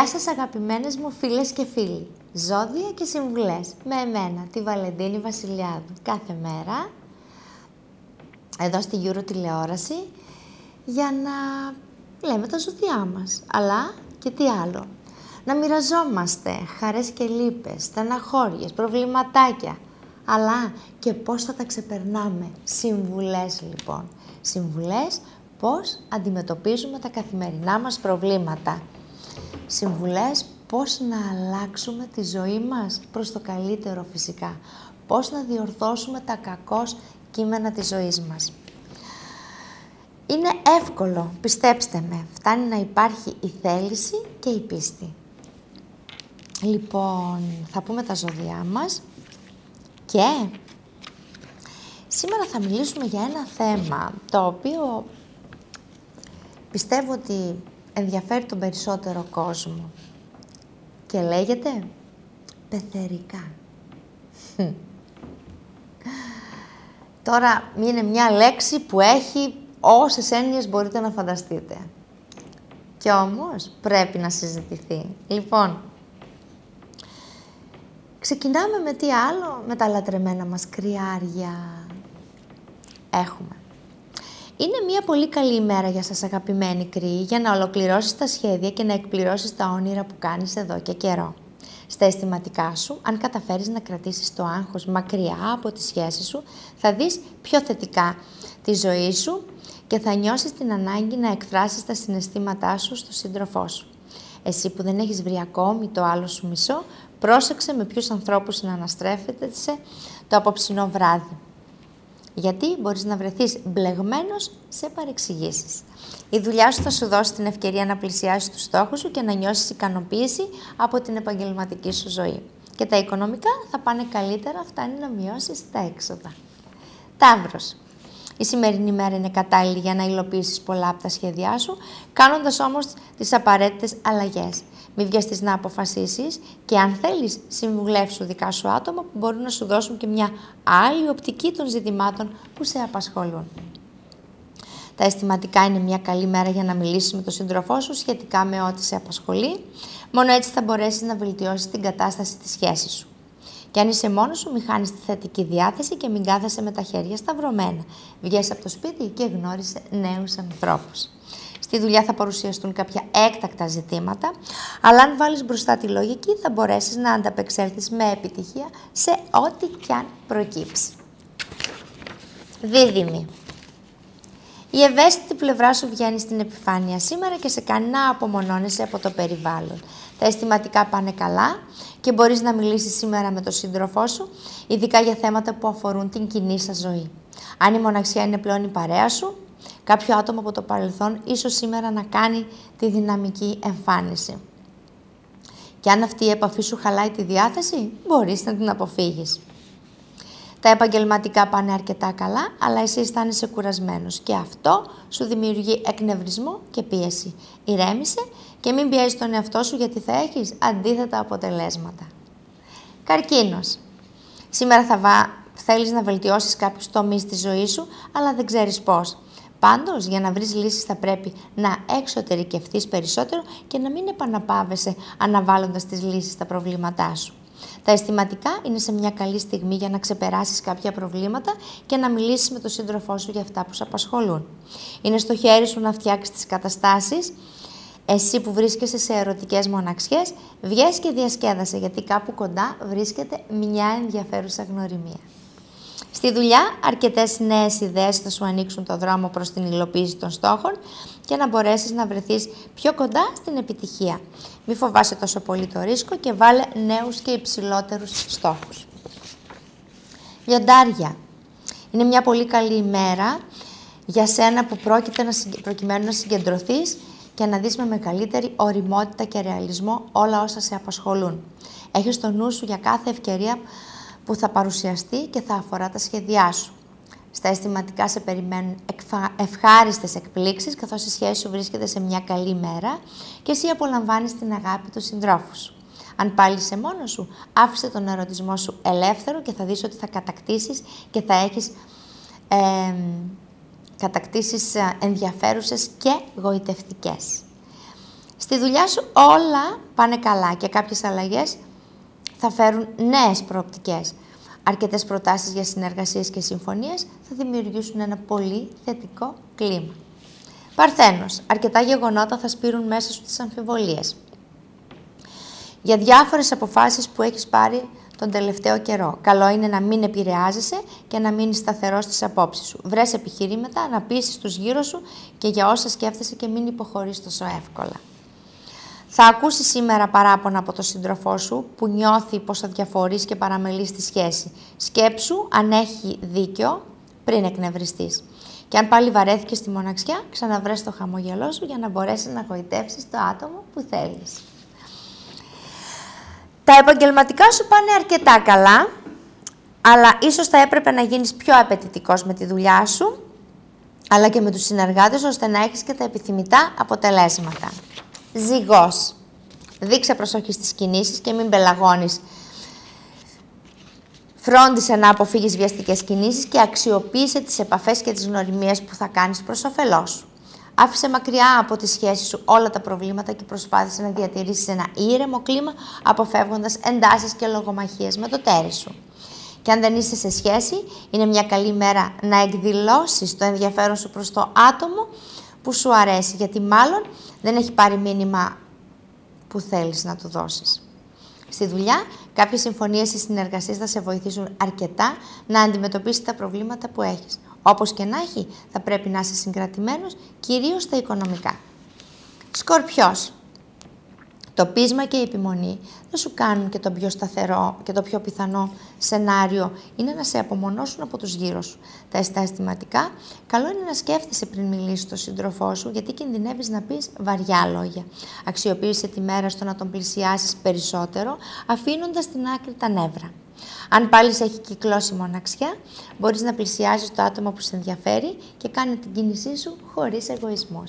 Γεια σας αγαπημένες μου φίλες και φίλοι, ζώδια και συμβουλές με εμένα, τη Βαλεντίνη Βασιλιάδου, κάθε μέρα, εδώ στη Euro τηλεόραση, για να λέμε τα ζώδιά μας, αλλά και τι άλλο. Να μοιραζόμαστε χαρές και λύπες, στεναχώριες, προβληματάκια, αλλά και πώς θα τα ξεπερνάμε. Συμβουλές λοιπόν, συμβουλές πώς αντιμετωπίζουμε τα καθημερινά μας προβλήματα. Συμβουλές πώς να αλλάξουμε τη ζωή μας προς το καλύτερο φυσικά. Πώς να διορθώσουμε τα κακώς κείμενα της ζωής μας. Είναι εύκολο, πιστέψτε με. Φτάνει να υπάρχει η θέληση και η πίστη. Λοιπόν, θα πούμε τα ζώδιά μας και σήμερα θα μιλήσουμε για ένα θέμα το οποίο πιστεύω ότι ενδιαφέρει τον περισσότερο κόσμο και λέγεται πεθερικά. Τώρα είναι μια λέξη που έχει όσες έννοιες μπορείτε να φανταστείτε. Κι όμως πρέπει να συζητηθεί. Λοιπόν, ξεκινάμε με τι άλλο, με τα λατρεμένα μας κρυάρια. Έχουμε. Είναι μια πολύ καλή ημέρα για σας αγαπημένοι κρύοι για να ολοκληρώσεις τα σχέδια και να εκπληρώσεις τα όνειρα που κάνεις εδώ και καιρό. Στα αισθηματικά σου, αν καταφέρεις να κρατήσεις το άγχος μακριά από τη σχέση σου, θα δεις πιο θετικά τη ζωή σου και θα νιώσεις την ανάγκη να εκφράσεις τα συναισθήματά σου στο σύντροφό σου. Εσύ που δεν έχεις βρει ακόμη το άλλο σου μισό, πρόσεξε με ποιους ανθρώπους να αναστρέφεται το απόψινό βράδυ. Γιατί μπορείς να βρεθείς μπλεγμένος σε παρεξηγήσεις. Η δουλειά σου θα σου δώσει την ευκαιρία να πλησιάσεις τους στόχους σου και να νιώσεις ικανοποίηση από την επαγγελματική σου ζωή. Και τα οικονομικά θα πάνε καλύτερα, φτάνει να μειώσεις τα έξοδα. Ταύρος. Η σημερινή μέρα είναι κατάλληλη για να υλοποιήσεις πολλά από τα σχέδιά σου, κάνοντας όμως τις απαραίτητες αλλαγές. Μην βιαστείς να αποφασίσεις και αν θέλεις συμβουλεύσου δικά σου άτομα που μπορούν να σου δώσουν και μια άλλη οπτική των ζητημάτων που σε απασχολούν. Τα αισθηματικά είναι μια καλή μέρα για να μιλήσεις με τον σύντροφό σου σχετικά με ό,τι σε απασχολεί. Μόνο έτσι θα μπορέσεις να βελτιώσεις την κατάσταση της σχέσης σου. Και αν είσαι μόνος σου, μη χάνεις τη θετική διάθεση και μην κάθεσαι με τα χέρια σταυρωμένα. Βγες από το σπίτι και γνώρισε νέους ανθρώπους. Στη δουλειά θα παρουσιαστούν κάποια έκτακτα ζητήματα, αλλά αν βάλεις μπροστά τη λογική θα μπορέσεις να ανταπεξέλθεις με επιτυχία σε ό,τι κι αν προκύψει. Δίδυμη. Η ευαίσθητη πλευρά σου βγαίνει στην επιφάνεια σήμερα και σε κάνει να απομονώνεσαι από το περιβάλλον. Τα αισθηματικά πάνε καλά και μπορείς να μιλήσεις σήμερα με τον σύντροφό σου, ειδικά για θέματα που αφορούν την κοινή σας ζωή. Αν η μοναξιά είναι πλέον η παρέα σου, κάποιο άτομο από το παρελθόν ίσως σήμερα να κάνει τη δυναμική εμφάνιση. Και αν αυτή η επαφή σου χαλάει τη διάθεση, μπορείς να την αποφύγεις. Τα επαγγελματικά πάνε αρκετά καλά, αλλά εσύ αισθάνεσαι κουρασμένος και αυτό σου δημιουργεί εκνευρισμό και πίεση. Ηρέμησε και μην πιέζεις τον εαυτό σου γιατί θα έχεις αντίθετα αποτελέσματα. Καρκίνος. Σήμερα θέλεις να βελτιώσεις κάποιους τομείς της ζωής σου, αλλά δεν ξέρεις πώς. Πάντως, για να βρεις λύσεις θα πρέπει να εξωτερικευθείς περισσότερο και να μην επαναπάβεσαι αναβάλλοντας τις λύσεις στα προβλήματά σου. Τα αισθηματικά είναι σε μια καλή στιγμή για να ξεπεράσεις κάποια προβλήματα και να μιλήσεις με τον σύντροφό σου για αυτά που σε απασχολούν. Είναι στο χέρι σου να φτιάξεις τις καταστάσεις. Εσύ που βρίσκεσαι σε ερωτικές μοναξιές, βγες και διασκέδασε, γιατί κάπου κοντά βρίσκεται μια ενδιαφέρουσα γνωριμία. Στη δουλειά, αρκετές νέες ιδέες θα σου ανοίξουν το δρόμο προς την υλοποίηση των στόχων και να μπορέσεις να βρεθείς πιο κοντά στην επιτυχία. Μη φοβάσαι τόσο πολύ το ρίσκο και βάλε νέους και υψηλότερους στόχους. Λιοντάρια. Είναι μια πολύ καλή ημέρα για σένα που προκειμένου να συγκεντρωθείς και να δεις με μεγαλύτερη οριμότητα και ρεαλισμό όλα όσα σε απασχολούν. Έχεις στο νου σου για κάθε ευκαιρία που θα παρουσιαστεί και θα αφορά τα σχέδιά σου. Στα αισθηματικά σε περιμένουν ευχάριστες εκπλήξεις, καθώς η σχέση σου βρίσκεται σε μια καλή μέρα και εσύ απολαμβάνεις την αγάπη του συντρόφου σου. Αν πάλι είσαι μόνος σου, άφησε τον ερωτισμό σου ελεύθερο και θα δεις ότι θα κατακτήσεις και θα έχεις κατακτήσεις ενδιαφέρουσες και γοητευτικές. Στη δουλειά σου όλα πάνε καλά και κάποιες αλλαγές θα φέρουν νέες προοπτικές. Αρκετές προτάσεις για συνεργασίες και συμφωνίες θα δημιουργήσουν ένα πολύ θετικό κλίμα. Παρθένος, αρκετά γεγονότα θα σπείρουν μέσα σου τις αμφιβολίες για διάφορες αποφάσεις που έχεις πάρει τον τελευταίο καιρό. Καλό είναι να μην επηρεάζεσαι και να μείνεις σταθερός στις απόψεις σου. Βρες επιχειρήματα να πείσεις τους γύρω σου και για όσα σκέφτεσαι και μην υποχωρείς τόσο εύκολα. Θα ακούσεις σήμερα παράπονα από τον σύντροφό σου που νιώθει πως αδιαφορείς και παραμελείς τη σχέση. Σκέψου αν έχει δίκιο πριν εκνευριστείς. Και αν πάλι βαρέθηκες στη μοναξιά, ξαναβρες το χαμόγελό σου για να μπορέσεις να γοητεύσεις το άτομο που θέλεις. Τα επαγγελματικά σου πάνε αρκετά καλά, αλλά ίσως θα έπρεπε να γίνεις πιο απαιτητικός με τη δουλειά σου, αλλά και με τους συνεργάτες, ώστε να έχεις και τα επιθυμητά αποτελέσματα. Ζυγός. Δείξε προσοχή στις κινήσεις και μην πελαγώνεις. Φρόντισε να αποφύγεις βιαστικές κινήσεις και αξιοποίησε τις επαφές και τις γνωριμίες που θα κάνεις προς όφελός σου. Άφησε μακριά από τη σχέση σου όλα τα προβλήματα και προσπάθησε να διατηρήσεις ένα ήρεμο κλίμα, αποφεύγοντας εντάσεις και λογομαχίες με το τέρι σου. Και αν δεν είσαι σε σχέση, είναι μια καλή μέρα να εκδηλώσεις το ενδιαφέρον σου προς το άτομο που σου αρέσει, γιατί μάλλον δεν έχει πάρει μήνυμα που θέλεις να του δώσεις. Στη δουλειά, κάποιες συμφωνίες ή συνεργασίες θα σε βοηθήσουν αρκετά να αντιμετωπίσεις τα προβλήματα που έχεις. Όπως και να έχει, θα πρέπει να είσαι συγκρατημένος, κυρίως στα οικονομικά. Σκορπιός. Το πείσμα και η επιμονή δεν σου κάνουν και το πιο σταθερό και το πιο πιθανό σενάριο είναι να σε απομονώσουν από τους γύρω σου. Τα αισθηματικά, καλό είναι να σκέφτεσαι πριν μιλήσεις στον σύντροφό σου, γιατί κινδυνεύεις να πεις βαριά λόγια. Αξιοποίησε τη μέρα στο να τον πλησιάσεις περισσότερο, αφήνοντας στην άκρη τα νεύρα. Αν πάλι σε έχει κυκλώσει μοναξιά, μπορείς να πλησιάζεις το άτομο που σε ενδιαφέρει και κάνει την κίνησή σου χωρίς εγωισμούς.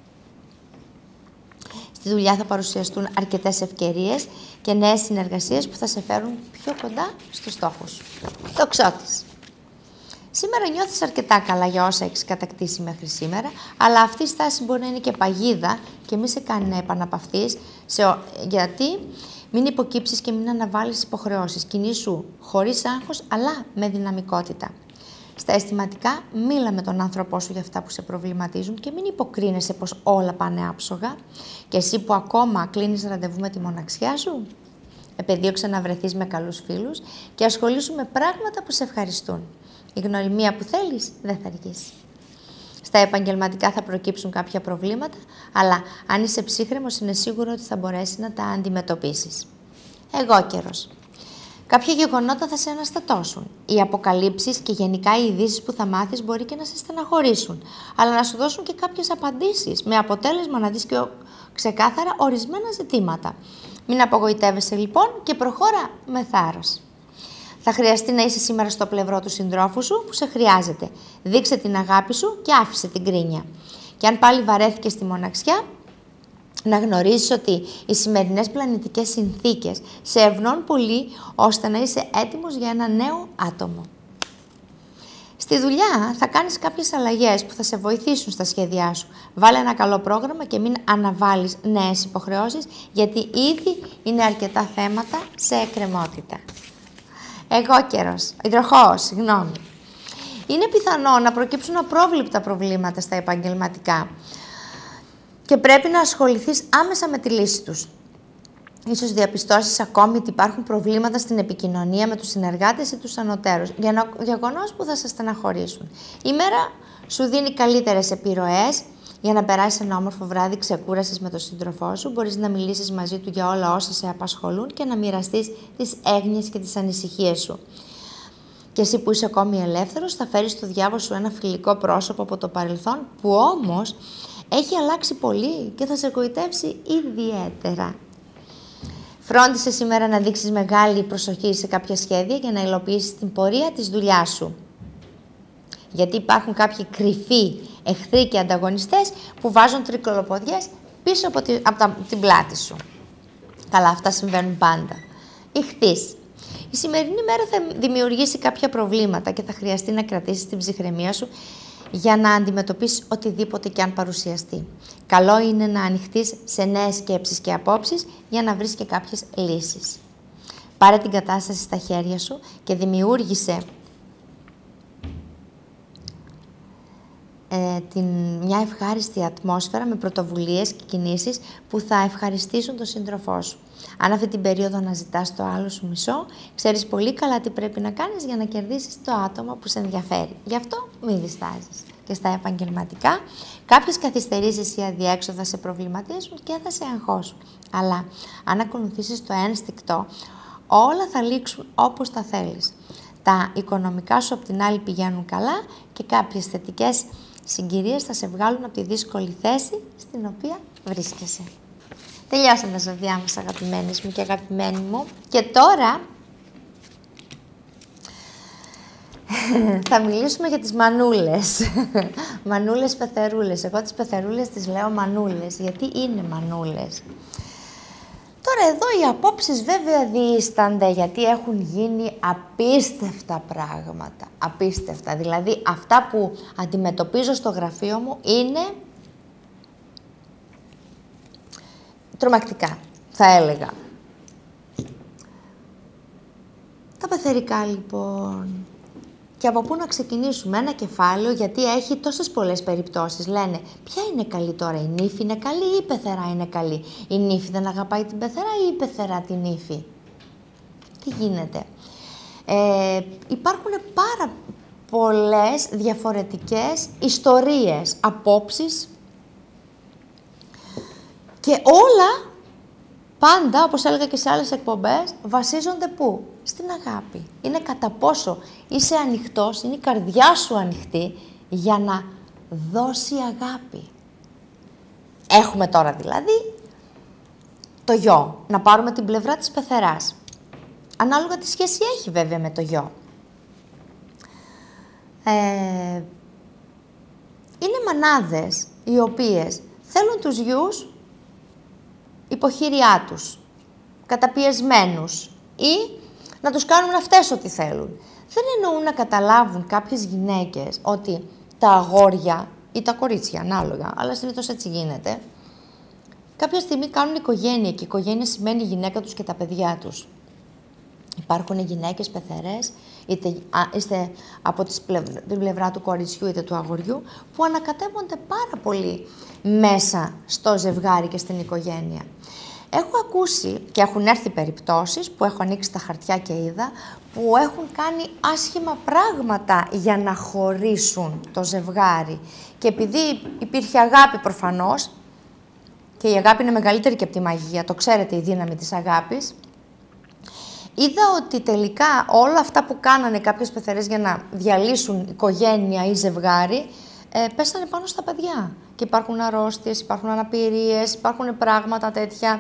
Στη δουλειά θα παρουσιαστούν αρκετές ευκαιρίες και νέες συνεργασίες που θα σε φέρουν πιο κοντά στους στόχους σου. Τοξότης. Σήμερα νιώθεις αρκετά καλά για όσα έχεις κατακτήσει μέχρι σήμερα, αλλά αυτή η στάση μπορεί να είναι και παγίδα και μη σε κάνει να επαναπαυθείς, γιατί μην υποκύψεις και μην αναβάλεις υποχρεώσεις. Κινήσου χωρίς άγχος, αλλά με δυναμικότητα. Στα αισθηματικά, μίλα με τον άνθρωπό σου για αυτά που σε προβληματίζουν και μην υποκρίνεσαι πως όλα πάνε άψογα. Και εσύ που ακόμα κλείνεις ραντεβού με τη μοναξιά σου, επεδίωξε να βρεθείς με καλούς φίλους και ασχολήσου με πράγματα που σε ευχαριστούν. Η γνωριμία που θέλεις δεν θα αργήσει. Στα επαγγελματικά θα προκύψουν κάποια προβλήματα, αλλά αν είσαι ψύχρεμος είναι σίγουρο ότι θα μπορέσεις να τα αντιμετωπίσεις. Εγώκερος. Κάποια γεγονότα θα σε αναστατώσουν. Οι αποκαλύψεις και γενικά οι ειδήσεις που θα μάθεις μπορεί και να σε στεναχωρήσουν, αλλά να σου δώσουν και κάποιες απαντήσεις, με αποτέλεσμα να δεις και ξεκάθαρα ορισμένα ζητήματα. Μην απογοητεύεσαι λοιπόν και προχώρα με θάρρος. Θα χρειαστεί να είσαι σήμερα στο πλευρό του συντρόφου σου που σε χρειάζεται. Δείξε την αγάπη σου και άφησε την κρίνια. Και αν πάλι βαρέθηκες στη μοναξιά, να γνωρίσεις ότι οι σημερινές πλανητικές συνθήκες σε ευνοούν πολύ ώστε να είσαι έτοιμος για ένα νέο άτομο. Στη δουλειά θα κάνεις κάποιες αλλαγές που θα σε βοηθήσουν στα σχέδιά σου. Βάλε ένα καλό πρόγραμμα και μην αναβάλεις νέες υποχρεώσεις, γιατί ήδη είναι αρκετά θέματα σε εκκρεμότητα. Εγώκερος, υδροχόος, συγγνώμη. Είναι πιθανό να προκύψουν απρόβλεπτα προβλήματα στα επαγγελματικά και πρέπει να ασχοληθείς άμεσα με τη λύση τους. Ίσως διαπιστώσεις ακόμη ότι υπάρχουν προβλήματα στην επικοινωνία με τους συνεργάτες ή τους ανωτέρους, γεγονός που θα σε στεναχωρήσουν. Η μέρα σου δίνει καλύτερες επιρροές για να περάσεις ένα όμορφο βράδυ ξεκούρασης με τον σύντροφό σου. Μπορείς να μιλήσεις μαζί του για όλα όσα σε απασχολούν και να μοιραστείς τις έγνοιες και τις ανησυχίες σου. Και εσύ που είσαι ακόμη ελεύθερος, θα φέρεις στο διάβο σου ένα φιλικό πρόσωπο από το παρελθόν, που όμως έχει αλλάξει πολύ και θα σε γοητεύσει ιδιαίτερα. Φρόντισε σήμερα να δείξεις μεγάλη προσοχή σε κάποια σχέδια για να υλοποιήσεις την πορεία της δουλειάς σου. Γιατί υπάρχουν κάποιοι κρυφοί εχθροί και ανταγωνιστές που βάζουν τρικολοποδιές πίσω από την πλάτη σου. Καλά, αυτά συμβαίνουν πάντα. Ιχθύς. Η σημερινή μέρα θα δημιουργήσει κάποια προβλήματα και θα χρειαστεί να κρατήσεις την ψυχραιμία σου για να αντιμετωπίσεις οτιδήποτε και αν παρουσιαστεί. Καλό είναι να ανοιχτείς σε νέες σκέψεις και απόψεις για να βρεις και κάποιες λύσεις. Πάρε την κατάσταση στα χέρια σου και δημιούργησε μια ευχάριστη ατμόσφαιρα με πρωτοβουλίες και κινήσεις που θα ευχαριστήσουν τον σύντροφό σου. Αν αυτή την περίοδο αναζητάς το άλλο σου μισό, ξέρεις πολύ καλά τι πρέπει να κάνεις για να κερδίσεις το άτομο που σε ενδιαφέρει. Γι' αυτό μην διστάζεις. Και στα επαγγελματικά, κάποιες καθυστερήσεις ή αδιέξοδα σε προβληματίζουν και θα σε αγχώσουν. Αλλά αν ακολουθήσεις το ένστικτο, όλα θα λήξουν όπως τα θέλεις. Τα οικονομικά σου απ' την άλλη πηγαίνουν καλά και κάποιες θετικές συγκυρίες θα σε βγάλουν από τη δύσκολη θέση στην οποία βρίσκεσαι. Τελειώσαν τα ζωδιά μας, αγαπημένες μου και αγαπημένοι μου. Και τώρα θα μιλήσουμε για τις μανούλες. Μανούλες πεθερούλες. Εγώ τις πεθερούλες τις λέω μανούλες. Γιατί είναι μανούλες. Τώρα εδώ οι απόψεις βέβαια διείστανται, γιατί έχουν γίνει απίστευτα πράγματα. Απίστευτα. Δηλαδή αυτά που αντιμετωπίζω στο γραφείο μου είναι τρομακτικά, θα έλεγα. Τα πεθερικά λοιπόν. Και από πού να ξεκινήσουμε? Ένα κεφάλαιο, γιατί έχει τόσες πολλές περιπτώσεις. Λένε, ποια είναι καλή τώρα, η νύφη είναι καλή ή η πεθερά είναι καλή? Η νύφη δεν αγαπάει την πεθερά ή η πεθερά την νύφη? Τι γίνεται? Υπάρχουν πάρα πολλές διαφορετικές ιστορίες, απόψεις και όλα πάντα, όπως έλεγα και σε άλλες εκπομπές, βασίζονται πού? Στην αγάπη. Είναι κατά πόσο είσαι ανοιχτός, είναι η καρδιά σου ανοιχτή για να δώσει αγάπη. Έχουμε τώρα δηλαδή το γιο. Να πάρουμε την πλευρά της πεθεράς. Ανάλογα τι σχέση έχει βέβαια με το γιο. Είναι μανάδες οι οποίες θέλουν τους γιους υποχείριά τους, καταπιεσμένους ή να τους κάνουν αυτές ό,τι θέλουν. Δεν εννοούν να καταλάβουν κάποιες γυναίκες ότι τα αγόρια ή τα κορίτσια, ανάλογα, αλλά συνήθως έτσι γίνεται, κάποια στιγμή κάνουν οικογένεια και η οικογένεια σημαίνει η γυναίκα τους και τα παιδιά τους. Υπάρχουν γυναίκες πεθερές, είτε από την πλευρά του κοριτσιού είτε του αγοριού, που ανακατεύονται πάρα πολύ μέσα στο ζευγάρι και στην οικογένεια. Έχω ακούσει και έχουν έρθει περιπτώσεις που έχω ανοίξει τα χαρτιά και είδα, που έχουν κάνει άσχημα πράγματα για να χωρίσουν το ζευγάρι. Και επειδή υπήρχε αγάπη προφανώς, και η αγάπη είναι μεγαλύτερη και από τη μαγεία, το ξέρετε η δύναμη της αγάπης, είδα ότι τελικά όλα αυτά που κάνανε κάποιες πεθερές για να διαλύσουν οικογένεια ή ζευγάρι, πέσανε πάνω στα παιδιά. Και υπάρχουν αρρώστιες, υπάρχουν αναπηρίες, υπάρχουν πράγματα τέτοια.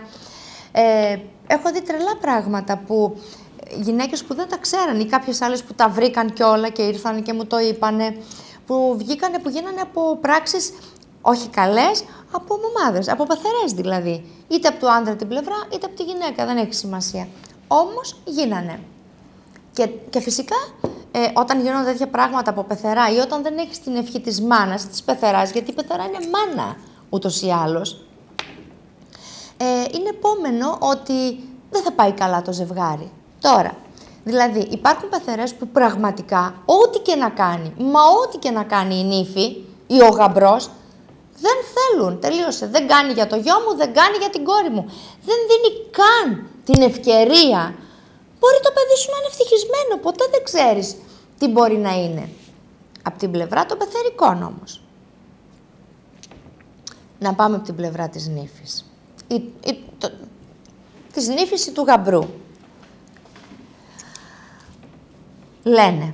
Έχω δει τρελά πράγματα που γυναίκες που δεν τα ξέραν ή κάποιες άλλες που τα βρήκαν κιόλα και ήρθαν και μου το είπανε, που βγήκανε, που γίνανε από πράξεις όχι καλές, από μαμάδες, από πεθερές δηλαδή. Είτε από του άντρα την πλευρά, είτε από τη γυναίκα, δεν έχει σημασία. Όμως γίνανε. Και φυσικά όταν γίνονται τέτοια πράγματα από πεθερά ή όταν δεν έχεις την ευχή της μάνας ή της πεθεράς, γιατί η πεθερά είναι μάνα ούτως ή άλλως, είναι επόμενο ότι δεν θα πάει καλά το ζευγάρι. Τώρα, δηλαδή υπάρχουν πεθερές που πραγματικά ό,τι και να κάνει, μα ό,τι και να κάνει η νύφη ή ο γαμπρός, δεν θέλουν, τελείωσε. Δεν κάνει για το γιο μου, δεν κάνει για την κόρη μου. Δεν δίνει καν την ευκαιρία. Μπορεί το παιδί σου να είναι ευτυχισμένο, ποτέ δεν ξέρεις τι μπορεί να είναι. Από την πλευρά των πεθερικών όμως. Να πάμε από την πλευρά της νύφης. Της νύφης ή του γαμπρού. Λένε,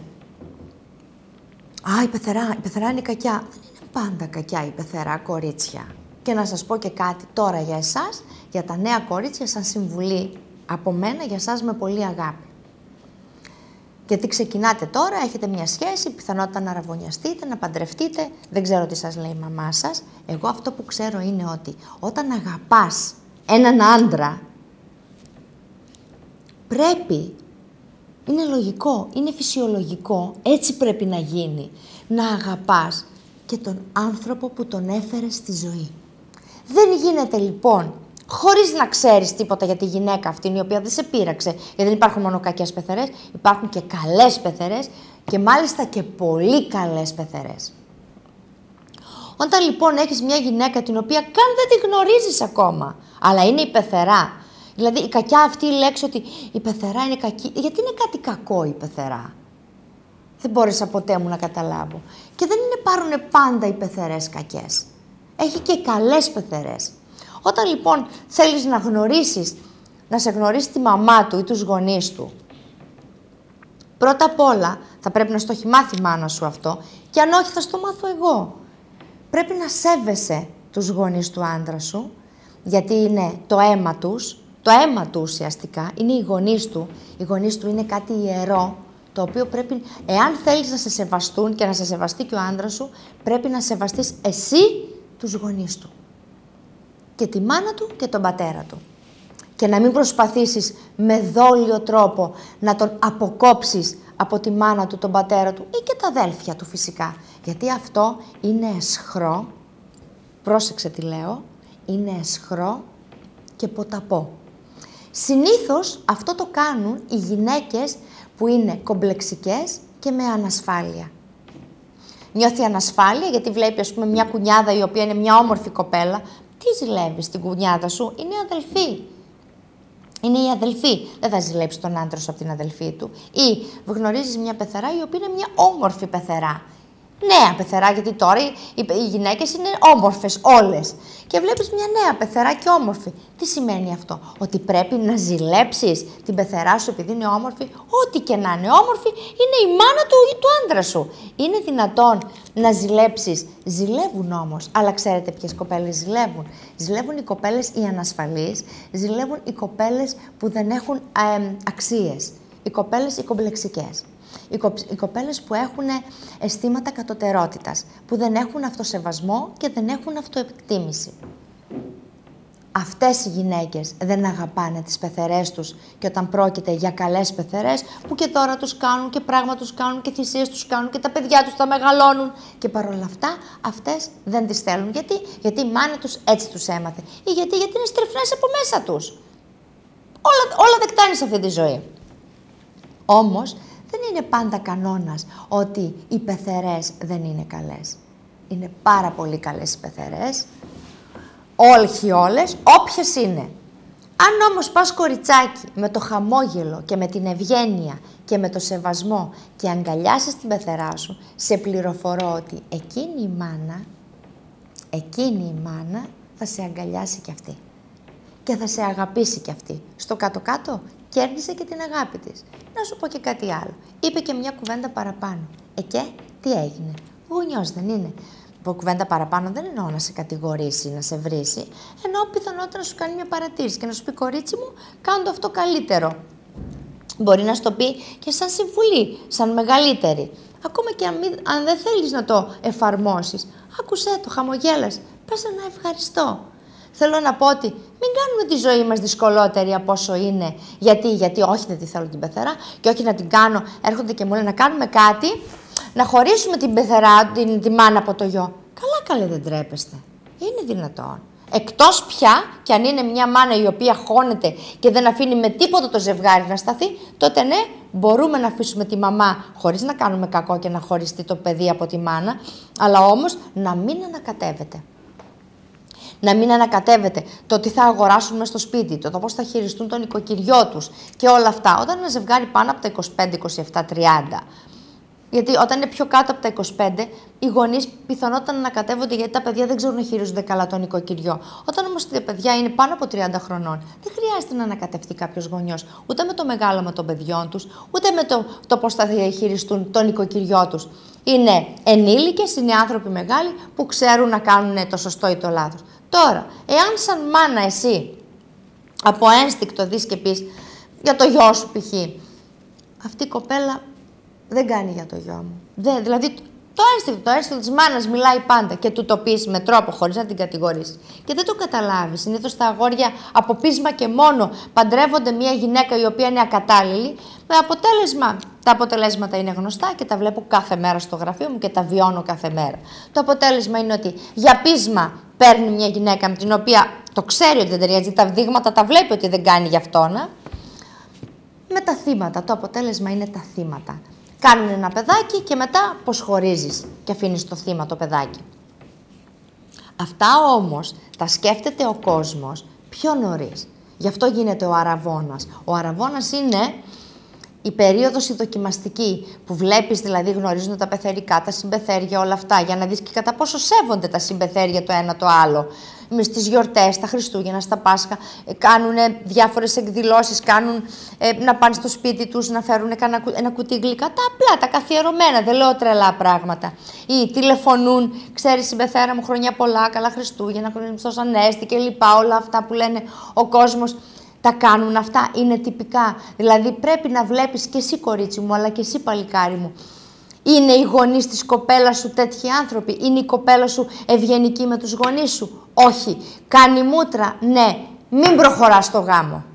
η πεθερά είναι κακιά. Δεν είναι πάντα κακιά η πεθερά, κορίτσια. Και να σας πω και κάτι τώρα για εσάς, για τα νέα κορίτσια, σαν συμβουλή από μένα για εσάς με πολύ αγάπη. Γιατί ξεκινάτε τώρα, έχετε μια σχέση, πιθανότητα να αραβωνιαστείτε, να παντρευτείτε, δεν ξέρω τι σας λέει η μαμά σας. Εγώ αυτό που ξέρω είναι ότι όταν αγαπάς έναν άντρα, πρέπει, είναι λογικό, είναι φυσιολογικό, έτσι πρέπει να γίνει, να αγαπάς και τον άνθρωπο που τον έφερε στη ζωή. Δεν γίνεται λοιπόν, χωρίς να ξέρεις τίποτα για τη γυναίκα αυτήν η οποία δεν σε πείραξε, γιατί δεν υπάρχουν μόνο κακές πεθερές, υπάρχουν και καλές πεθερές και μάλιστα και πολύ καλές πεθερές. Όταν λοιπόν έχεις μια γυναίκα την οποία καν δεν τη γνωρίζεις ακόμα, αλλά είναι η πεθερά, δηλαδή η κακιά αυτή η λέξη ότι η πεθερά είναι κακή, γιατί είναι κάτι κακό η πεθερά. Δεν μπόρεσα ποτέ μου να καταλάβω. Και δεν είναι πάρουνε πάντα οι πεθερές κακές. Έχει και καλές πεθερές. Όταν λοιπόν θέλεις να γνωρίσεις, να σε γνωρίσει τη μαμά του ή τους γονείς του, πρώτα απ' όλα θα πρέπει να στο έχει μάθει η μάνα σου αυτό και αν όχι θα στο μάθω εγώ. Πρέπει να σέβεσαι τους γονείς του άντρα σου, γιατί είναι το αίμα τους, το αίμα του ουσιαστικά, είναι οι γονείς του. Οι γονείς του είναι κάτι ιερό, το οποίο πρέπει, εάν θέλεις να σε σεβαστούν και να σε σεβαστεί και ο άντρας σου, πρέπει να σεβαστείς εσύ τους γονείς του. Και τη μάνα του και τον πατέρα του. Και να μην προσπαθήσεις με δόλιο τρόπο να τον αποκόψεις από τη μάνα του, τον πατέρα του ή και τα αδέλφια του φυσικά. Γιατί αυτό είναι αισχρό, πρόσεξε τι λέω, είναι αισχρό και ποταπό. Συνήθως αυτό το κάνουν οι γυναίκες που είναι κομπλεξικές και με ανασφάλεια. Νιώθει ανασφάλεια γιατί βλέπει ας πούμε μια κουνιάδα η οποία είναι μια όμορφη κοπέλα. Τι ζηλεύεις την κουνιάδα σου, είναι αδελφή. Είναι η αδελφή. Δεν θα ζηλέψει τον άντρα σου από την αδελφή του. Ή γνωρίζεις μια πεθερά η οποία είναι μια όμορφη πεθερά. Νέα πεθερά, γιατί τώρα οι γυναίκες είναι όμορφες όλες. Και βλέπεις μια νέα πεθερά και όμορφη. Τι σημαίνει αυτό? Ότι πρέπει να ζηλέψεις την πεθερά σου επειδή είναι όμορφη. Ό,τι και να είναι όμορφη, είναι η μάνα του ή του άντρα σου. Είναι δυνατόν να ζηλέψεις? Ζηλεύουν όμως. Αλλά ξέρετε ποιες κοπέλες ζηλεύουν? Ζηλεύουν οι κοπέλες οι ανασφαλείς, ζηλεύουν οι κοπέλες που δεν έχουν αξίες. Οι κοπέλες οι κομπλεξικές. Οι κοπέλες που έχουν αισθήματα κατωτερότητας, που δεν έχουν αυτοσεβασμό και δεν έχουν αυτοεκτίμηση. Αυτές οι γυναίκες δεν αγαπάνε τις πεθερές τους και όταν πρόκειται για καλές πεθερές που και τώρα τους κάνουν και πράγμα τους κάνουν και θυσίες τους κάνουν και τα παιδιά τους τα μεγαλώνουν και παρόλα αυτά αυτές δεν τις θέλουν. Γιατί η μάνα τους έτσι τους έμαθε ή γιατί είναι στριφνές από μέσα τους. Όλα δεκτά είναι σε αυτή τη ζωή. Όμως δεν είναι πάντα κανόνας ότι οι πεθερές δεν είναι καλές. Είναι πάρα πολύ καλές οι πεθερές, όχι όλες, όποιες είναι. Αν όμως πας κοριτσάκι με το χαμόγελο και με την ευγένεια και με το σεβασμό και αγκαλιάσεις την πεθερά σου, σε πληροφορώ ότι εκείνη η μάνα θα σε αγκαλιάσει κι αυτή. Και θα σε αγαπήσει κι αυτή. Στο κάτω-κάτω κέρδισε και την αγάπη της. Να σου πω και κάτι άλλο. Είπε και μια κουβέντα παραπάνω. Και τι έγινε? Γουνιός δεν είναι? Από κουβέντα παραπάνω δεν εννοώ να σε κατηγορήσει, να σε βρίσει. Εννοώ πιθανότητα να σου κάνει μια παρατήρηση και να σου πει κορίτσι μου, κάνω το αυτό καλύτερο. Μπορεί να σου το πει και σαν συμβουλή, σαν μεγαλύτερη. Ακόμα και αν δεν θέλεις να το εφαρμόσεις, άκουσέ το, χαμογέλας, πες ένα ευχαριστώ. Θέλω να πω ότι μην κάνουμε τη ζωή μας δυσκολότερη από όσο είναι. Γιατί όχι δεν τη θέλω την πεθερά και όχι να την κάνω. Έρχονται και μου λένε να κάνουμε κάτι, να χωρίσουμε την πεθερά, τη μάνα από το γιο. Καλά δεν τρέπεστε. Είναι δυνατόν. Εκτός πια και αν είναι μια μάνα η οποία χώνεται και δεν αφήνει με τίποτα το ζευγάρι να σταθεί, τότε ναι, μπορούμε να αφήσουμε τη μαμά χωρίς να κάνουμε κακό και να χωριστεί το παιδί από τη μάνα, αλλά όμως να μην ανακατεύεται. Να μην ανακατεύεται το τι θα αγοράσουν μες στο σπίτι, το πώς θα χειριστούν τον οικοκυριό τους και όλα αυτά. Όταν ένα ζευγάρι πάνω από τα 25, 27, 30, γιατί όταν είναι πιο κάτω από τα 25, οι γονείς πιθανότατα να ανακατεύονται γιατί τα παιδιά δεν ξέρουν να χειρίζονται καλά τον οικοκυριό. Όταν όμως τα παιδιά είναι πάνω από 30 χρονών, δεν χρειάζεται να ανακατευτεί κάποιος γονιός ούτε με το μεγάλωμα των παιδιών τους, ούτε με το πώς θα χειριστούν τον οικοκυριό τους. Είναι ενήλικες, είναι άνθρωποι μεγάλοι που ξέρουν να κάνουν το σωστό ή το λάθος. Τώρα, εάν σαν μάνα εσύ από ένστικτο δεις και πεις για το γιο σου π.χ. αυτή η κοπέλα δεν κάνει για το γιο μου. Δηλαδή το ένστικτο της μάνας μιλάει πάντα και του το πεις με τρόπο χωρίς να την κατηγορήσεις. Και δεν το καταλάβεις. Συνήθως τα αγόρια από πείσμα και μόνο παντρεύονται μια γυναίκα η οποία είναι ακατάλληλη με αποτέλεσμα Τα αποτελέσματα είναι γνωστά και τα βλέπω κάθε μέρα στο γραφείο μου και τα βιώνω κάθε μέρα. Το αποτέλεσμα είναι ότι για πείσμα παίρνει μια γυναίκα με την οποία το ξέρει ότι δεν ταιριάζει, τα δείγματα τα βλέπει ότι δεν κάνει γι' αυτόνα. Με τα θύματα. Το αποτέλεσμα είναι τα θύματα. Κάνουν ένα παιδάκι και μετά πως χωρίζεις και αφήνεις το θύμα το παιδάκι. Αυτά όμως τα σκέφτεται ο κόσμος πιο νωρίς. Γι' αυτό γίνεται ο αραβώνας. Ο αραβώνας είναι η περίοδος η δοκιμαστική, που βλέπεις δηλαδή γνωρίζουν τα πεθερικά, τα συμπεθέρια, όλα αυτά, για να δεις και κατά πόσο σέβονται τα συμπεθέρια το ένα το άλλο. Στις γιορτές, τα Χριστούγεννα, στα Πάσχα, κάνουν διάφορες εκδηλώσεις, να πάνε στο σπίτι τους, να φέρουν ένα κουτί γλυκά, τα απλά, τα καθιερωμένα, δεν λέω τρελά πράγματα. Ή τηλεφωνούν, ξέρεις συμπεθέρα μου, χρονιά πολλά, καλά Χριστούγεννα, Χριστός Ανέστη και λοιπά, όλα αυτά που λένε ο κόσμος. Τα κάνουν αυτά, είναι τυπικά. Δηλαδή πρέπει να βλέπεις και εσύ κορίτσι μου, αλλά και εσύ παλικάρι μου. Είναι οι γονείς της κοπέλας σου τέτοιοι άνθρωποι, είναι η κοπέλα σου ευγενική με τους γονείς σου. Όχι. Κάνει μούτρα, ναι. Μην προχωράς στο γάμο.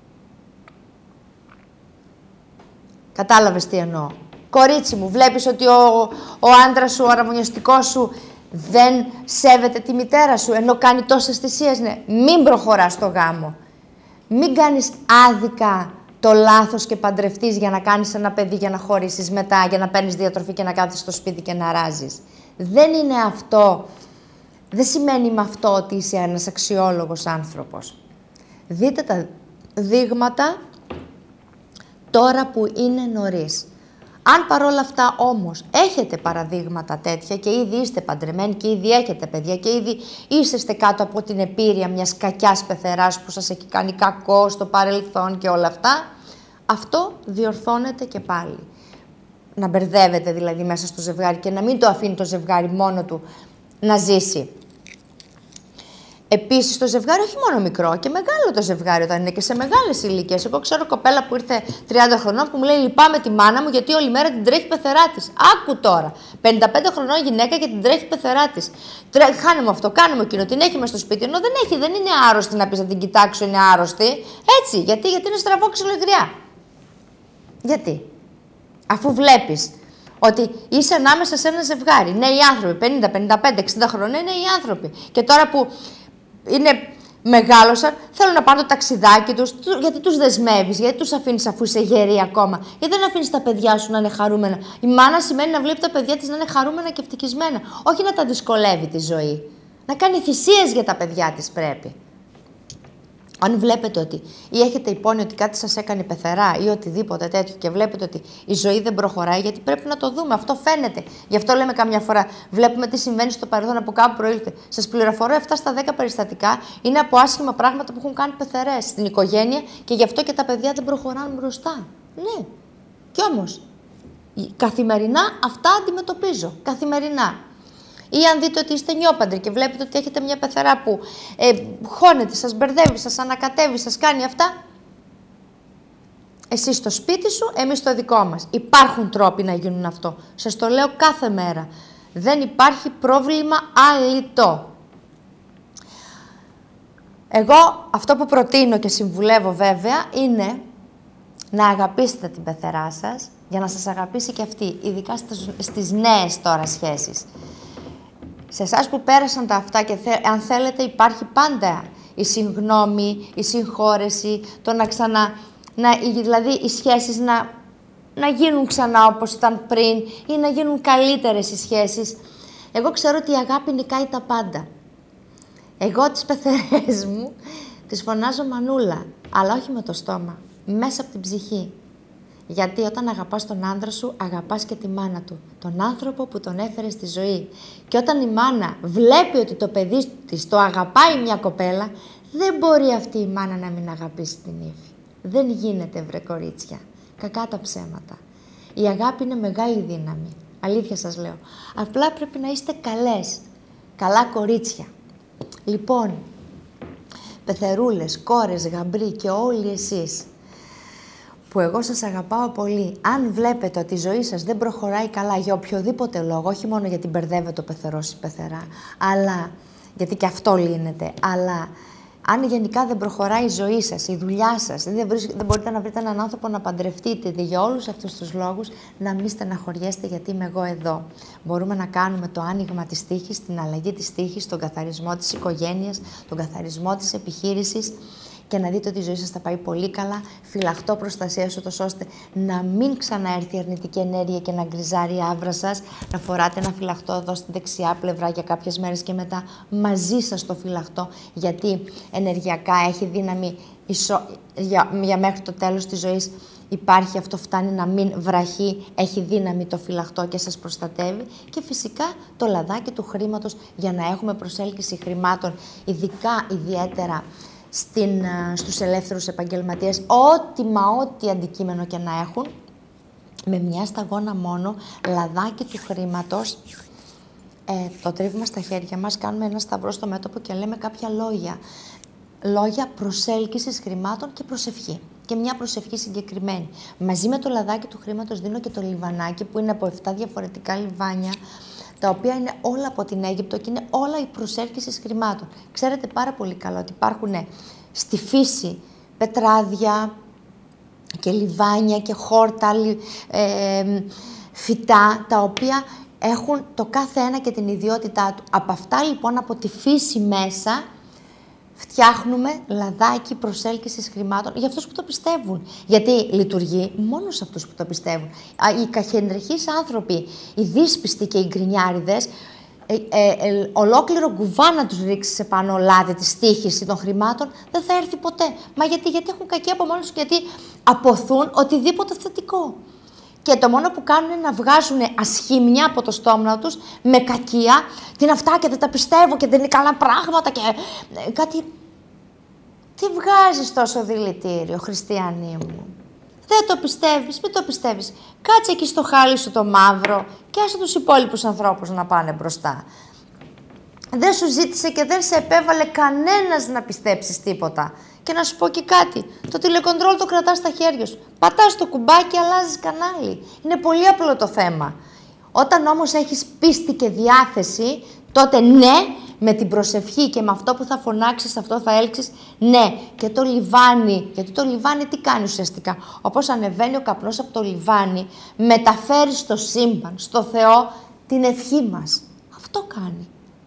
Κατάλαβες τι εννοώ. Κορίτσι μου, βλέπεις ότι ο άντρας σου, ο αραβωνιαστικός σου δεν σέβεται τη μητέρα σου, ενώ κάνει τόσες θυσίες, ναι. Μην προχωράς στο γάμο. Μην κάνεις άδικα το λάθος και παντρευτείς για να κάνεις ένα παιδί, για να χωρίσεις μετά, για να παίρνεις διατροφή και να κάθεσαι στο σπίτι και να ράζεις. Δεν είναι αυτό. Δεν σημαίνει με αυτό ότι είσαι ένας αξιόλογος άνθρωπος. Δείτε τα δείγματα τώρα που είναι νωρίς. Αν παρόλα αυτά όμως έχετε παραδείγματα τέτοια και ήδη είστε παντρεμένοι και ήδη έχετε παιδιά και ήδη είσαστε κάτω από την επίρρεια μιας κακιάς πεθεράς που σας έχει κάνει κακό στο παρελθόν και όλα αυτά, αυτό διορθώνεται και πάλι. Να μπερδεύετε δηλαδή μέσα στο ζευγάρι και να μην το αφήνει το ζευγάρι μόνο του να ζήσει. Επίσης, το ζευγάρι όχι μόνο μικρό και μεγάλο το ζευγάρι όταν είναι και σε μεγάλες ηλικίες. Εγώ ξέρω κοπέλα που ήρθε 30 χρονών που μου λέει: λυπάμαι τη μάνα μου γιατί όλη μέρα την τρέχει η πεθερά της. Άκου τώρα. 55 χρονών γυναίκα και την τρέχει η πεθερά της. Χάνε μου αυτό, κάνε μου εκείνο. Την έχει μες στο σπίτι. Ενώ δεν είναι άρρωστη να πει να την κοιτάξω, είναι άρρωστη. Έτσι. Γιατί είναι στραβό ξυλογριά. Γιατί. Αφού βλέπεις ότι είσαι ανάμεσα σε ένα ζευγάρι. Νέοι άνθρωποι, 50, 55, 60 χρόνια είναι νέοι άνθρωποι. Και τώρα που μεγάλωσαν, θέλουν να πάνε το ταξιδάκι τους, γιατί τους δεσμεύεις, γιατί τους αφήνεις αφού είσαι γερή ακόμα, γιατί δεν αφήνεις τα παιδιά σου να είναι χαρούμενα. Η μάνα σημαίνει να βλέπει τα παιδιά της να είναι χαρούμενα και ευτυχισμένα, όχι να τα δυσκολεύει τη ζωή. Να κάνει θυσίες για τα παιδιά της πρέπει. Αν βλέπετε ότι ή έχετε υπόνοια ότι κάτι σας έκανε πεθερά ή οτιδήποτε τέτοιο και βλέπετε ότι η ζωή δεν προχωράει, γιατί πρέπει να το δούμε. Αυτό φαίνεται. Γι' αυτό λέμε καμιά φορά, βλέπουμε τι συμβαίνει στο παρελθόν, από κάπου προήλθε. Σας πληροφορώ 7 στα 10 περιστατικά είναι από άσχημα πράγματα που έχουν κάνει πεθερές στην οικογένεια και γι' αυτό και τα παιδιά δεν προχωράνε μπροστά. Ναι. Κι όμως, καθημερινά αυτά αντιμετωπίζω. Καθημερινά. Ή αν δείτε ότι είστε νιόπαντροι και βλέπετε ότι έχετε μια πεθερά που χώνεται, σας μπερδεύει, σας ανακατεύει, σας κάνει αυτά. Εσύ στο σπίτι σου, εμείς στο δικό μας. Υπάρχουν τρόποι να γίνουν αυτό. Σας το λέω κάθε μέρα. Δεν υπάρχει πρόβλημα αλητό. Εγώ αυτό που προτείνω και συμβουλεύω βέβαια είναι να αγαπήσετε την πεθερά σας για να σας αγαπήσει και αυτή, ειδικά στις νέες τώρα σχέσεις. Σε εσάς που πέρασαν τα αυτά και αν θέλετε υπάρχει πάντα η συγγνώμη, η συγχώρεση, το δηλαδή οι σχέσεις να γίνουν ξανά όπως ήταν πριν ή να γίνουν καλύτερες οι σχέσεις. Εγώ ξέρω ότι η αγάπη νικάει τα πάντα. Εγώ τις πεθερές μου τις φωνάζω μανούλα, αλλά όχι με το στόμα, μέσα από την ψυχή. Γιατί όταν αγαπάς τον άντρα σου, αγαπάς και τη μάνα του. Τον άνθρωπο που τον έφερε στη ζωή. Και όταν η μάνα βλέπει ότι το παιδί της το αγαπάει μια κοπέλα, δεν μπορεί αυτή η μάνα να μην αγαπήσει την ύφη. Δεν γίνεται, βρε κορίτσια. Κακά τα ψέματα. Η αγάπη είναι μεγάλη δύναμη. Αλήθεια σας λέω. Απλά πρέπει να είστε καλές. Καλά κορίτσια. Λοιπόν, πεθερούλες, κόρες, γαμπροί και όλοι εσείς, που εγώ σας αγαπάω πολύ. Αν βλέπετε ότι η ζωή σας δεν προχωράει καλά για οποιοδήποτε λόγο, όχι μόνο γιατί μπερδεύεται ο πεθερός ή η πεθερά, αλλά γιατί και αυτό λύνεται, αλλά αν γενικά δεν προχωράει η ζωή σας, η δουλειά σας, δεν μπορείτε να βρείτε έναν άνθρωπο να παντρευτείτε, για όλους αυτούς τους λόγους, να μην στεναχωριέστε γιατί είμαι εγώ εδώ. Μπορούμε να κάνουμε το άνοιγμα της τύχης, την αλλαγή της τύχης, τον καθαρισμό της οικογένειας, τον καθαρισμό της επιχείρησης και να δείτε ότι η ζωή σας θα πάει πολύ καλά. Φυλαχτό προστασία σου, ώστε να μην ξαναέρθει η αρνητική ενέργεια και να γκριζάρει η άβρα σας. Να φοράτε ένα φυλαχτό εδώ στη δεξιά πλευρά για κάποιες μέρες και μετά μαζί σας το φυλαχτό, γιατί ενεργειακά έχει δύναμη για μέχρι το τέλος της ζωής. Υπάρχει, αυτό φτάνει να μην βραχεί, έχει δύναμη το φυλαχτό και σας προστατεύει. Και φυσικά το λαδάκι του χρήματος για να έχουμε προσέλκυση χρημάτων, ιδιαίτερα στους ελεύθερους επαγγελματίες, ό,τι αντικείμενο και να έχουν, με μια σταγόνα μόνο, λαδάκι του χρήματος, το τρίβουμε στα χέρια μας, κάνουμε ένα σταυρό στο μέτωπο και λέμε κάποια λόγια. Λόγια προσέλκυσης χρημάτων και προσευχή. Και μια προσευχή συγκεκριμένη. Μαζί με το λαδάκι του χρήματος δίνω και το λιβανάκι, που είναι από 7 διαφορετικά λιβάνια, τα οποία είναι όλα από την Αίγυπτο και είναι όλα η προσέλκυση χρημάτων. Ξέρετε πάρα πολύ καλά ότι υπάρχουν στη φύση πετράδια και λιβάνια και χόρτα, φυτά, τα οποία έχουν το κάθε ένα και την ιδιότητά του. Από αυτά λοιπόν, από τη φύση μέσα, φτιάχνουμε λαδάκι προσέλκυσης χρημάτων για αυτούς που το πιστεύουν. Γιατί λειτουργεί μόνο σε αυτούς που το πιστεύουν. Οι καχεντρεχείς άνθρωποι, οι δύσπιστοι και οι γκρινιάριδες, ολόκληρο κουβά να τους ρίξεις επάνω λάδι της τύχης ή των χρημάτων, δεν θα έρθει ποτέ. Μα γιατί είναι κακοί από μόνοι τους, γιατί αποθούν οτιδήποτε θετικό. Και το μόνο που κάνουν είναι να βγάζουν ασχήμια από το στόμα τους με κακία. Τι είναι αυτά και δεν τα πιστεύω και δεν είναι καλά πράγματα και κάτι. Τι βγάζεις τόσο δηλητήριο, χριστιανή μου? Δεν το πιστεύεις, μην το πιστεύεις. Κάτσε εκεί στο χάλι σου το μαύρο και άσε τους υπόλοιπους ανθρώπους να πάνε μπροστά. Δεν σου ζήτησε και δεν σε επέβαλε κανένας να πιστέψεις τίποτα. Και να σου πω και κάτι, το τηλεκοντρόλ το κρατάς στα χέρια σου. Πατάς το κουμπάκι, αλλάζεις κανάλι. Είναι πολύ απλό το θέμα. Όταν όμως έχεις πίστη και διάθεση, τότε ναι, με την προσευχή και με αυτό που θα φωνάξεις, αυτό θα έλξεις, ναι. Και το λιβάνι, γιατί το λιβάνι τι κάνει ουσιαστικά? Όπως ανεβαίνει ο καπνός από το λιβάνι, μεταφέρει στο σύμπαν, στο Θεό, την ευχή μας. Αυτό κάνει.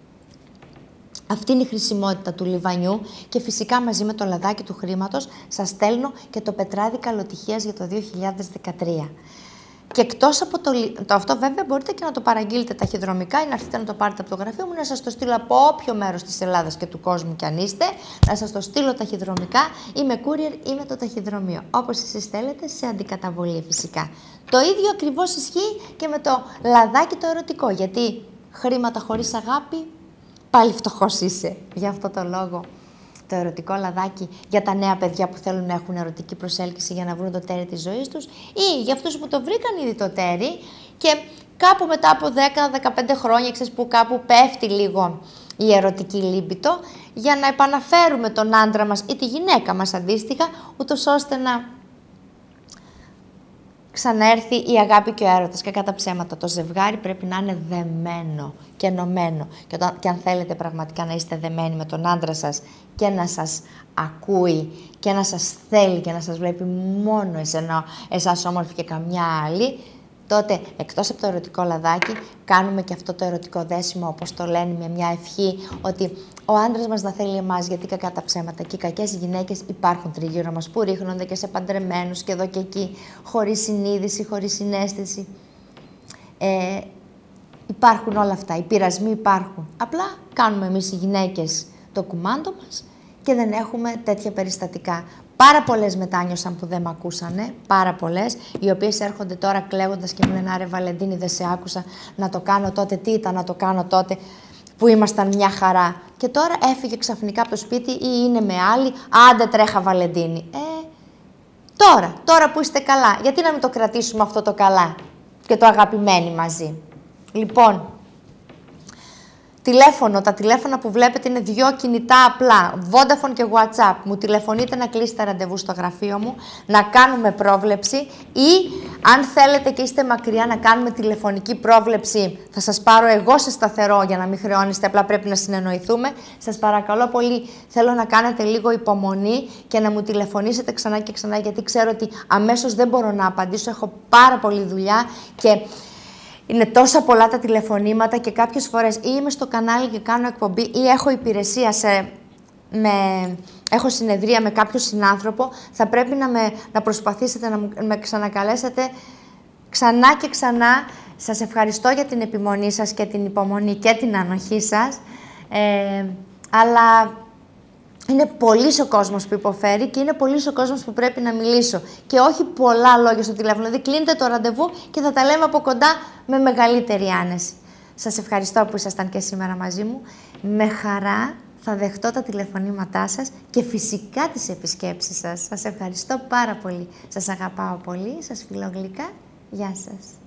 Αυτή είναι η χρησιμότητα του λιβανιού και φυσικά μαζί με το λαδάκι του χρήματος σας στέλνω και το πετράδι καλοτυχίας για το 2013. Και εκτός από αυτό βέβαια μπορείτε και να το παραγγείλετε ταχυδρομικά ή να έρθετε να το πάρετε από το γραφείο μου, να σας το στείλω από όποιο μέρος της Ελλάδας και του κόσμου κι αν είστε, να σας το στείλω ταχυδρομικά ή με courier ή με το ταχυδρομείο. Όπως εσείς θέλετε, σε αντικαταβολή φυσικά. Το ίδιο ακριβώς ισχύει και με το λαδάκι το ερωτικό, γιατί χρήματα χωρίς αγάπη, πάλι φτωχός είσαι. Γι' αυτό το λόγο το ερωτικό λαδάκι για τα νέα παιδιά που θέλουν να έχουν ερωτική προσέλκυση για να βρουν το τέρι της ζωής τους, ή για αυτούς που το βρήκαν ήδη το τέρι και κάπου μετά από 10-15 χρόνια, ξέρεις, που κάπου πέφτει λίγο η ερωτική λίμπητο, για να επαναφέρουμε τον άντρα μας ή τη γυναίκα μας αντίστοιχα, ούτως ώστε να ξαναέρθει η αγάπη και ο έρωτας. Και κατά ψέματα, το ζευγάρι πρέπει να είναι δεμένο και ενωμένο. Και αν θέλετε πραγματικά να είστε δεμένοι με τον άντρα σας και να σας ακούει και να σας θέλει και να σας βλέπει μόνο εσάς όμορφη και καμιά άλλη, τότε εκτός από το ερωτικό λαδάκι κάνουμε και αυτό το ερωτικό δέσιμο, όπως το λένε, με μια ευχή ότι ο άντρας μας να θέλει εμάς, γιατί κακά τα ψέματα και οι κακές γυναίκες υπάρχουν τριγύρω μας που ρίχνονται και σε παντρεμένους και εδώ και εκεί, χωρίς συνείδηση, χωρίς συναίσθηση. Υπάρχουν όλα αυτά, οι πειρασμοί υπάρχουν. Απλά κάνουμε εμείς οι γυναίκες το κουμάντο μας και δεν έχουμε τέτοια περιστατικά. Πάρα πολλές μετάνιωσαν που δεν με ακούσανε, πάρα πολλές, οι οποίες έρχονται τώρα κλαίγοντας και μου λένε «Άρε Βαλεντίνη, δεν σε άκουσα να το κάνω τότε, τι ήταν να το κάνω τότε που ήμασταν μια χαρά». Και τώρα έφυγε ξαφνικά από το σπίτι ή είναι με άλλη, άντε τρέχα Βαλεντίνη. Τώρα που είστε καλά, γιατί να μην το κρατήσουμε αυτό το καλά και το αγαπημένοι μαζί. Λοιπόν, τηλέφωνο. Τα τηλέφωνα που βλέπετε είναι 2 κινητά απλά. Vodafone και WhatsApp. Μου τηλεφωνείτε να κλείσετε ραντεβού στο γραφείο μου, να κάνουμε πρόβλεψη ή αν θέλετε και είστε μακριά να κάνουμε τηλεφωνική πρόβλεψη, θα σας πάρω εγώ σε σταθερό για να μην χρεώνεστε, απλά πρέπει να συνεννοηθούμε. Σας παρακαλώ πολύ, θέλω να κάνετε λίγο υπομονή και να μου τηλεφωνήσετε ξανά και ξανά, γιατί ξέρω ότι αμέσως δεν μπορώ να απαντήσω, έχω πάρα πολλή δουλειά και είναι τόσα πολλά τα τηλεφωνήματα και κάποιες φορές ή είμαι στο κανάλι και κάνω εκπομπή ή έχω υπηρεσία έχω συνεδρία με κάποιο συνάνθρωπο, θα πρέπει να προσπαθήσετε να με ξανακαλέσετε ξανά και ξανά. Σας ευχαριστώ για την επιμονή σας και την υπομονή και την ανοχή σας, αλλά είναι πολύς ο κόσμος που υποφέρει και είναι πολύς ο κόσμος που πρέπει να μιλήσω. Και όχι πολλά λόγια στο τηλέφωνο. Δηλαδή, κλείνετε το ραντεβού και θα τα λέμε από κοντά με μεγαλύτερη άνεση. Σας ευχαριστώ που ήσασταν και σήμερα μαζί μου. Με χαρά θα δεχτώ τα τηλεφωνήματά σας και φυσικά τις επισκέψεις σας. Σας ευχαριστώ πάρα πολύ. Σας αγαπάω πολύ. Σας φιλώ γλυκά. Γεια σας.